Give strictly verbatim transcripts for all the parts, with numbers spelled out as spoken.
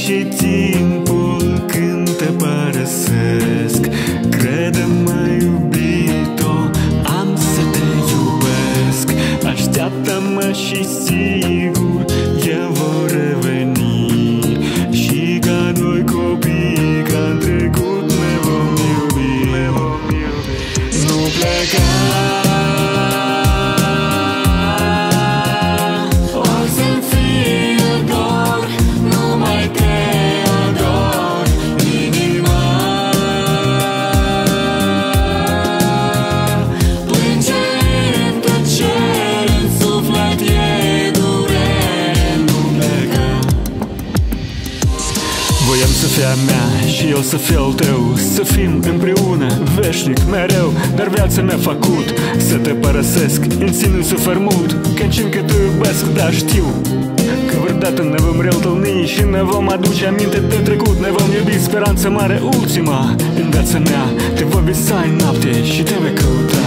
și timpul când te părăsesc. Crede-mă, iubito, am să te iubesc. Așteaptă-mă și sigur eu vor reveni, și ca doi copii ca în trecut ne vom iubi. Nu pleca, voiam să fii a mea și eu să fiu al tău, să fim împreună, veșnic, mereu. Dar viața mi-a făcut să te părăsesc, insinui sufer mult, când simt că te iubesc. Dar știu că vreodată ne vom reîntâlni și ne vom aduce aminte de trecut. Ne vom iubi, speranță mare, ultima în viața mea. Te voi visa în noapte și te voi căuta.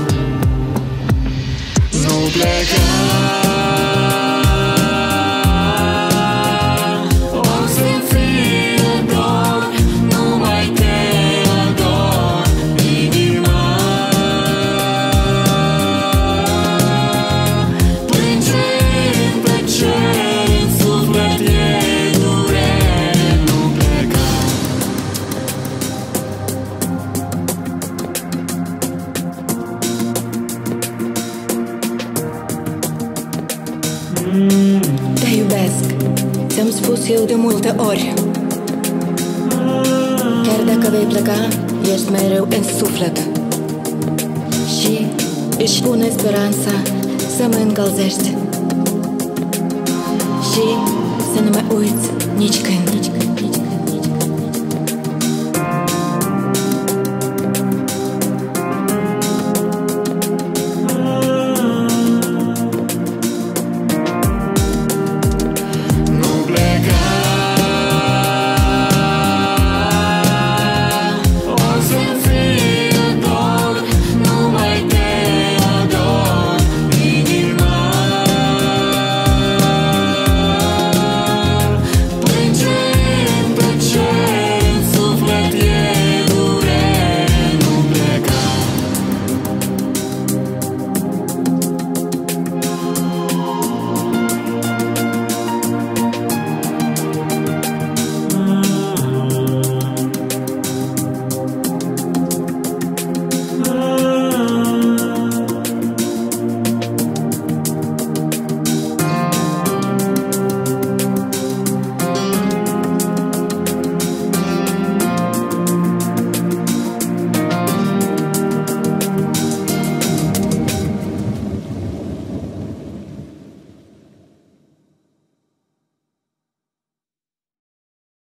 Nu pleca, te iubesc, ți-am spus eu de multe ori. Chiar dacă vei pleca, ești mereu în suflet. Și își pune speranța să mă încălzești și să nu mă uiți nici când.